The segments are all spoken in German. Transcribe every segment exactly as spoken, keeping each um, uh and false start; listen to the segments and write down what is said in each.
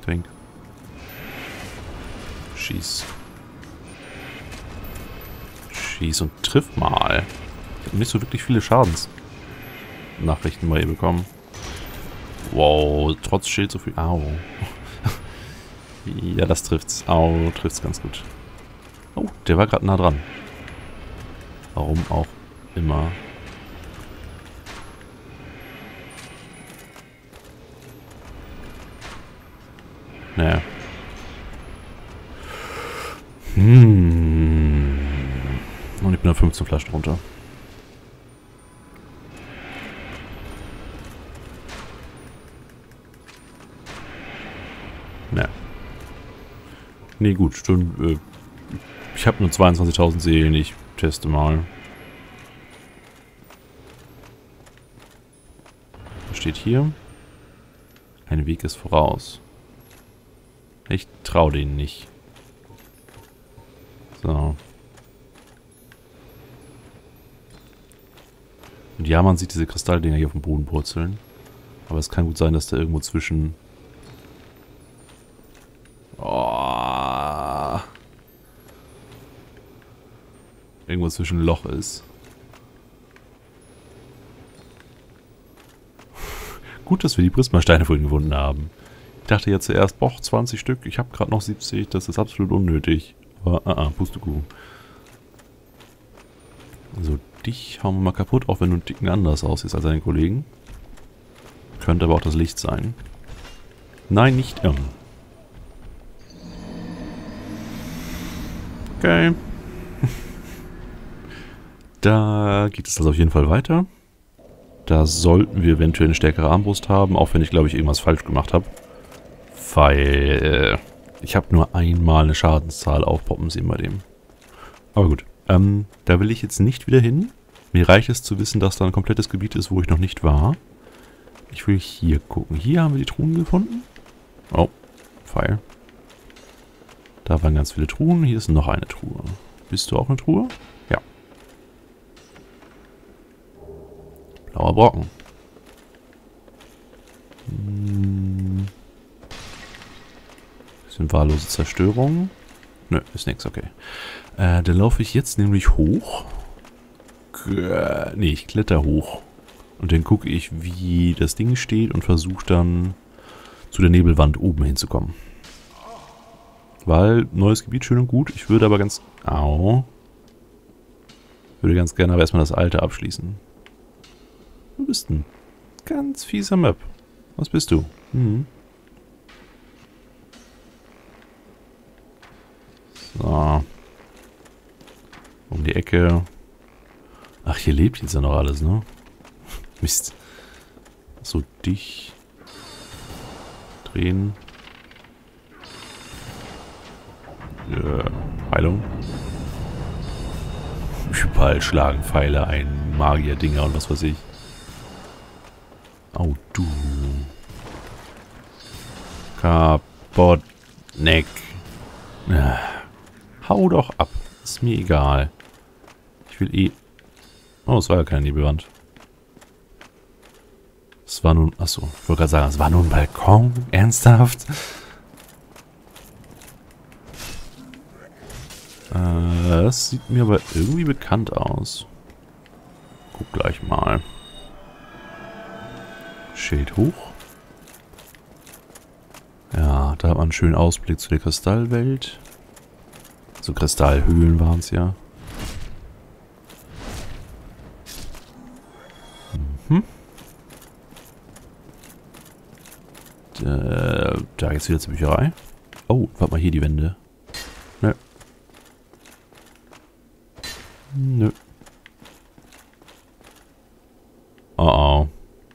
Twink. Schieß. Schieß und triff mal. Ich habe nicht so wirklich viele Schadensnachrichten bei ihr bekommen. Wow, trotz Schild so viel. Au. Ja, das trifft's. Au, trifft's ganz gut. Oh, der war gerade nah dran. Warum auch immer. Naja. Hm. Und ich bin auf fünfzehn Flaschen runter. Naja. Nee, gut. Dann, äh, ich habe nur zweiundzwanzigtausend Seelen. Ich teste mal. Was steht hier? Ein Weg ist voraus. Ich traue denen nicht. So. Und ja, man sieht diese Kristalldinger hier auf dem Boden purzeln. Aber es kann gut sein, dass da irgendwo zwischen... Oh. Irgendwo zwischen ein Loch ist. Gut, dass wir die Prismasteine vorhin gefunden haben. Ich dachte ja zuerst, boah, zwanzig Stück. Ich habe gerade noch siebzig. Das ist absolut unnötig. Aber, ah, ah, Pustekuchen. So, dich hauen wir mal kaputt, auch wenn du einen Ticken anders aussiehst als deine Kollegen. Könnte aber auch das Licht sein. Nein, nicht irren. Okay. Da geht es also auf jeden Fall weiter. Da sollten wir eventuell eine stärkere Armbrust haben, auch wenn ich, glaube ich, irgendwas falsch gemacht habe. Weil äh, ich habe nur einmal eine Schadenszahl aufpoppen sehen bei dem. Aber gut, ähm, da will ich jetzt nicht wieder hin. Mir reicht es zu wissen, dass da ein komplettes Gebiet ist, wo ich noch nicht war. Ich will hier gucken. Hier haben wir die Truhen gefunden. Oh, Pfeil. Da waren ganz viele Truhen. Hier ist noch eine Truhe. Bist du auch eine Truhe? Ja. Blauer Brocken. Hm. Bisschen wahllose Zerstörung. Nö, ist nix, okay. Äh, dann laufe ich jetzt nämlich hoch. G nee, ich kletter hoch. Und dann gucke ich, wie das Ding steht und versuche dann zu der Nebelwand oben hinzukommen. Weil, neues Gebiet, schön und gut. Ich würde aber ganz... Au. Würde ganz gerne aber erstmal das alte abschließen. Du bist ein ganz fieser Map. Was bist du? Hm. So. Um die Ecke. Ach, hier lebt jetzt ja noch alles, ne? Mist. So, dich. Drehen. Äh, Heilung. Überall schlagen Pfeile ein, Magier-Dinger und was weiß ich. Oh, du. Kaputt. Neck. Ja. Hau doch ab. Ist mir egal. Ich will eh... Oh, es war ja keine Nebelwand. Es war nun... Achso, ich wollte gerade sagen, es war nun ein Balkon. Ernsthaft? Äh, das sieht mir aber irgendwie bekannt aus. Guck gleich mal. Schild hoch. Ja, da hat man einen schönen Ausblick zu der Kristallwelt. So Kristallhöhlen waren es ja. Mhm. Da, da geht's wieder zur Bücherei. Oh, warte mal, hier die Wände. Nö. Nö. Oh oh.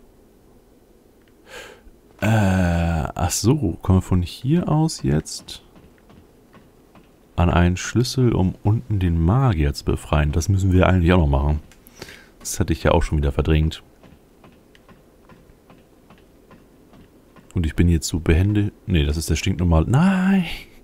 Äh, ach so, kommen wir von hier aus jetzt an einen Schlüssel, um unten den Magier zu befreien. Das müssen wir eigentlich auch noch machen. Das hatte ich ja auch schon wieder verdrängt. Und ich bin jetzt so behende... Nee, das ist der stinknormale... Nein!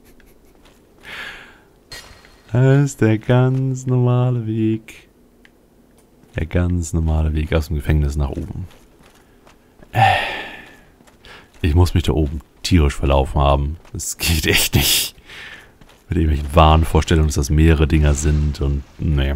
Das ist der ganz normale Weg. Der ganz normale Weg aus dem Gefängnis nach oben. Ich muss mich da oben tierisch verlaufen haben. Das geht echt nicht. Mit irgendwelchen Wahnvorstellungen, dass das mehrere Dinger sind und nee.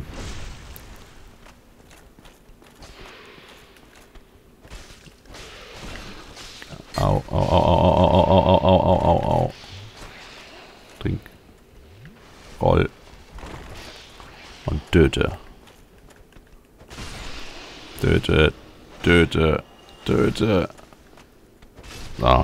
Au, au, au, au, au, au, au, au, au, au, au. Trink. Roll. Und töte. Töte. Töte. Töte. So.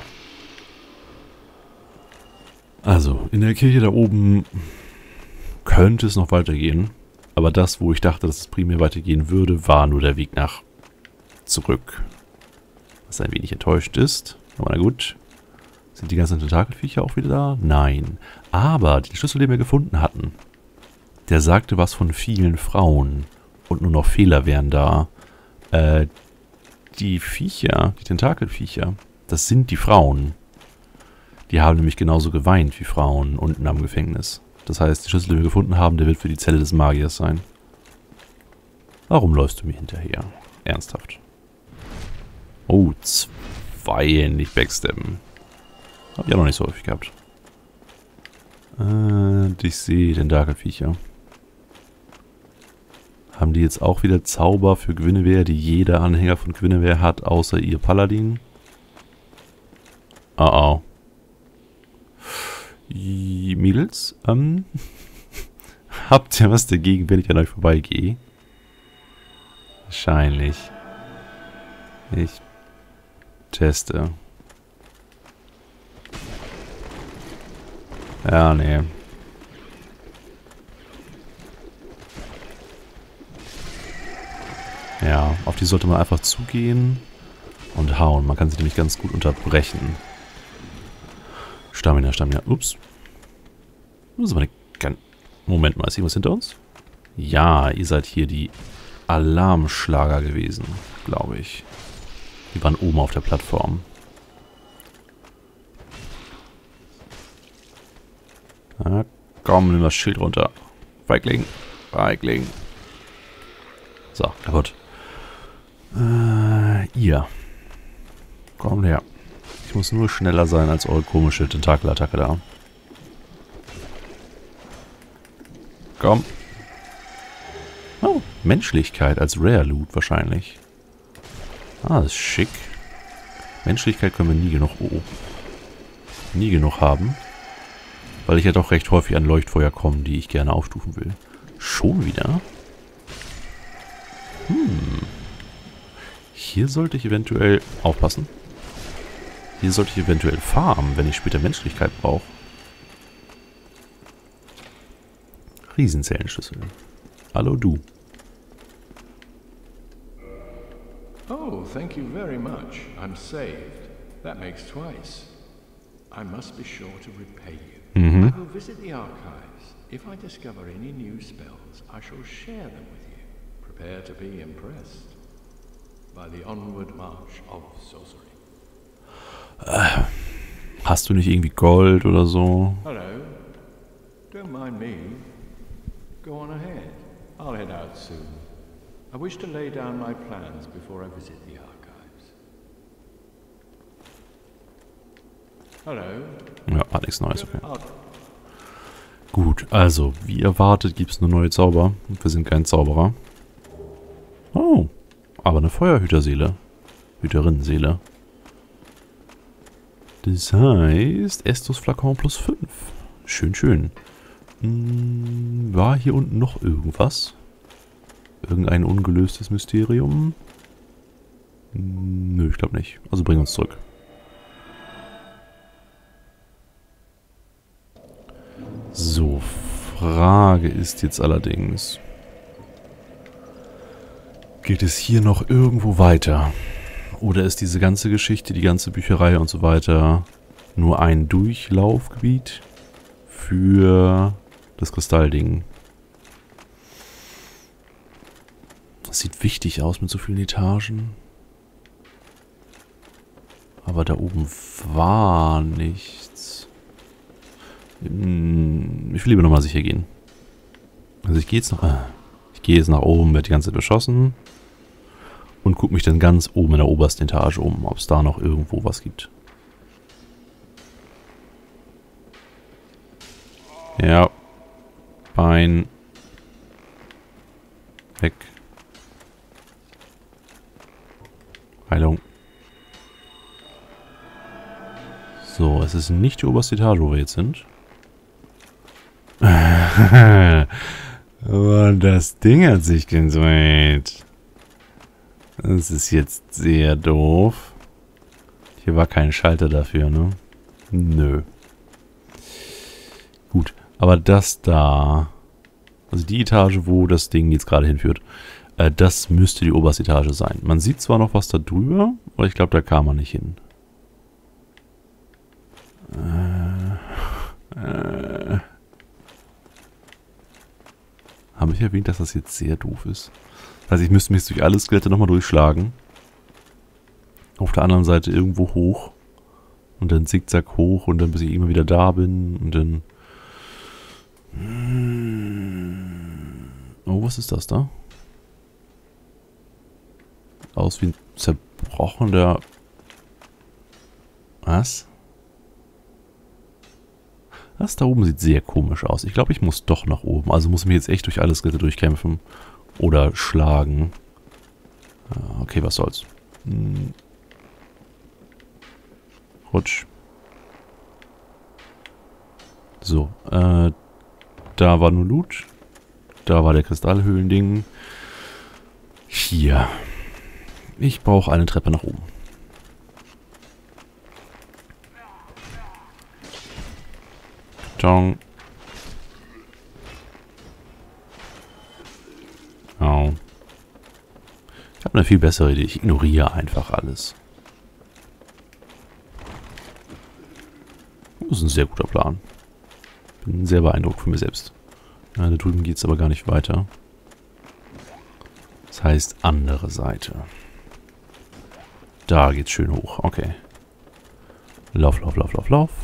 Also, in der Kirche da oben könnte es noch weitergehen. Aber das, wo ich dachte, dass es primär weitergehen würde, war nur der Weg nach zurück. Was ein wenig enttäuscht ist. Aber na gut. Sind die ganzen Tentakelviecher auch wieder da? Nein. Aber den Schlüssel, den wir gefunden hatten, der sagte was von vielen Frauen. Und nur noch Fehler wären da. Äh, die Viecher, die Tentakelviecher, das sind die Frauen. Die haben nämlich genauso geweint wie Frauen unten am Gefängnis. Das heißt, der Schlüssel, den wir gefunden haben, der wird für die Zelle des Magiers sein. Warum läufst du mir hinterher? Ernsthaft. Oh, zwei nicht backstabben. Hab ich ja noch nicht so häufig gehabt. Äh, ich sehe den Tentakelviecher. Haben die jetzt auch wieder Zauber für Guinevere, die jeder Anhänger von Guinevere hat, außer ihr Paladin? Oh oh. Mädels, ähm, habt ihr was dagegen, wenn ich an euch vorbeigehe? Wahrscheinlich. Ich teste. Ja, nee. Ja, auf die sollte man einfach zugehen und hauen. Man kann sie nämlich ganz gut unterbrechen. Stamina, Stamina. Ups. Das ist aber eine ganz... Moment mal, ist irgendwas hinter uns? Ja, ihr seid hier die Alarmschlager gewesen, glaube ich. Die waren oben auf der Plattform. Na, komm, nimm das Schild runter. Feigling. Feigling. So, kaputt. Äh, ihr. Komm her. Ich muss nur schneller sein als eure komische Tentakelattacke da. Komm. Oh, Menschlichkeit als Rare Loot wahrscheinlich. Ah, das ist schick. Menschlichkeit können wir nie genug... Oh. Nie genug haben. Weil ich ja doch recht häufig an Leuchtfeuer komme, die ich gerne aufstufen will. Schon wieder? Hm. Hier sollte ich eventuell aufpassen. Hier sollte ich eventuell farmen, wenn ich später Menschlichkeit brauche. Riesenzellenschlüssel. Hallo du. Oh, thank you very much. I'm saved. That makes twice. I must be sure to repay you. Mhm. I will visit the archives. If I discover any new spells, I shall share them with you. Prepare to be impressed by the onward march of sorcery. Äh, hast du nicht irgendwie Gold oder so? Hello. Don't mind me. Go on ahead. I'll head out soon. I wish to lay down my plans before I visit the archives. Hello. Ja, hat nichts Neues, okay. Gut, also, wie erwartet gibt es nur neue Zauber. Und wir sind kein Zauberer. Oh, aber eine Feuerhüterseele. Hüterinnenseele. Das heißt, Estus Flakon plus fünf. Schön, schön. Hm, war hier unten noch irgendwas? Irgendein ungelöstes Mysterium? Hm, nö, ich glaube nicht. Also bring uns zurück. So, Frage ist jetzt allerdings... Geht es hier noch irgendwo weiter? Oder ist diese ganze Geschichte, die ganze Bücherei und so weiter nur ein Durchlaufgebiet für das Kristallding? Das sieht wichtig aus mit so vielen Etagen. Aber da oben war nichts. Ich will lieber nochmal sicher gehen. Also ich gehe jetzt noch... Ich gehe jetzt nach oben, werde die ganze Zeit beschossen. Und gucke mich dann ganz oben in der obersten Etage um, ob es da noch irgendwo was gibt. Ja. Bein. Weg. Heilung. So, es ist nicht die oberste Etage, wo wir jetzt sind. Aber das Ding hat sich gedreht. Das ist jetzt sehr doof. Hier war kein Schalter dafür, ne? Nö. Gut, aber das da... Also die Etage, wo das Ding jetzt gerade hinführt, äh, das müsste die oberste Etage sein. Man sieht zwar noch was da drüber, aber ich glaube, da kam man nicht hin. Äh, äh, Habe ich erwähnt, dass das jetzt sehr doof ist? Das heißt, ich müsste mich durch alle Skelette nochmal durchschlagen. Auf der anderen Seite irgendwo hoch. Und dann zickzack hoch und dann bis ich irgendwann wieder da bin. Und dann... Oh, was ist das da? Aus wie ein zerbrochener... Was? Das da oben sieht sehr komisch aus. Ich glaube, ich muss doch nach oben. Also muss ich mich jetzt echt durch alle Skelette durchkämpfen. Oder schlagen. Okay, was soll's. Hm. Rutsch. So, äh, da war nur Loot. Da war der Kristallhöhlending. Hier. Ich brauche eine Treppe nach oben. Tong. Oh. Ich habe eine viel bessere Idee. Ich ignoriere einfach alles. Das ist ein sehr guter Plan. Bin sehr beeindruckt von mir selbst. Ja, da drüben geht es aber gar nicht weiter. Das heißt, andere Seite. Da geht's schön hoch. Okay. Lauf, lauf, lauf, lauf, lauf.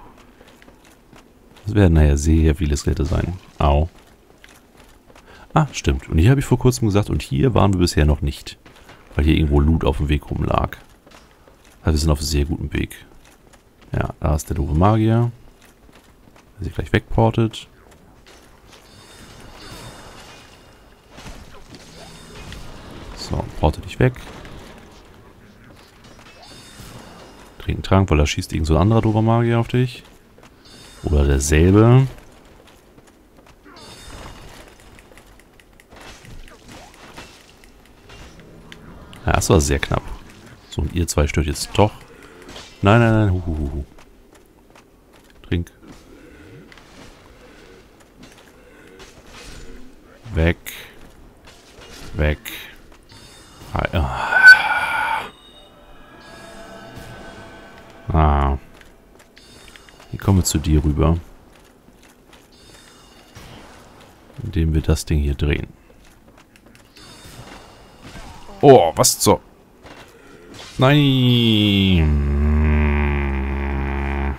Das werden nachher sehr viele Skelette sein. Au. Ah, stimmt. Und hier habe ich vor kurzem gesagt, und hier waren wir bisher noch nicht. Weil hier irgendwo Loot auf dem Weg rumlag. Also wir sind auf einem sehr guten Weg. Ja, da ist der doofe Magier. Der sich gleich wegportet. So, porte dich weg. Trink einen Trank, weil da schießt irgend so ein anderer doofer Magier auf dich. Oder derselbe. Ja, das war sehr knapp. So, und ihr zwei stört jetzt doch. Nein, nein, nein. Hu, hu, hu. Trink. Weg. Weg. Ah. ah. Hier kommen wir zu dir rüber. Indem wir das Ding hier drehen. Oh, was zur... Nein.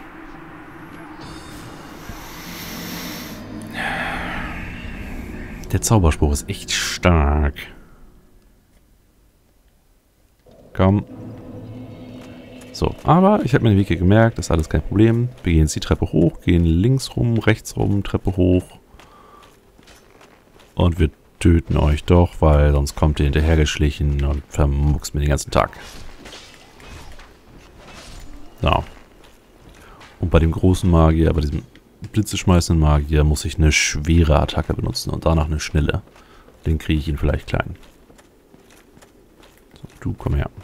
Der Zauberspruch ist echt stark. Komm. So, aber ich habe mir den Weg hier gemerkt, das ist alles kein Problem. Wir gehen jetzt die Treppe hoch, gehen links rum, rechts rum, Treppe hoch. Und wir töten euch doch, weil sonst kommt ihr hinterhergeschlichen und vermuckst mir den ganzen Tag. So. Und bei dem großen Magier, bei diesem blitzeschmeißenden Magier, muss ich eine schwere Attacke benutzen und danach eine schnelle. Den kriege ich ihn vielleicht klein. So, du, komm her.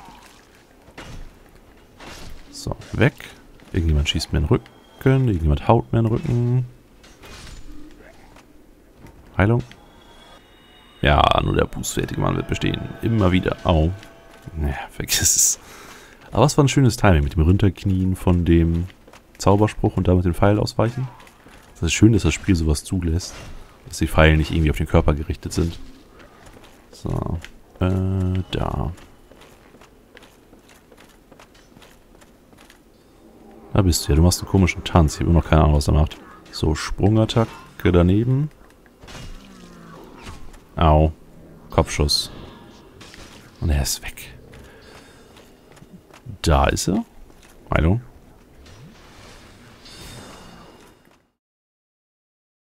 So, weg. Irgendjemand schießt mir in den Rücken. Irgendjemand haut mir in den Rücken. Heilung. Ja, nur der bußfertige Mann wird bestehen. Immer wieder. Au. Naja, vergiss es. Aber es war ein schönes Timing mit dem Runterknien von dem Zauberspruch und damit den Pfeil ausweichen. Es ist schön, dass das Spiel sowas zulässt. Dass die Pfeile nicht irgendwie auf den Körper gerichtet sind. So. Äh, da. Da bist du ja. Du machst einen komischen Tanz. Ich habe noch keine Ahnung, was er macht. So, Sprungattacke daneben. Au. Kopfschuss. Und er ist weg. Da ist er. Heilung.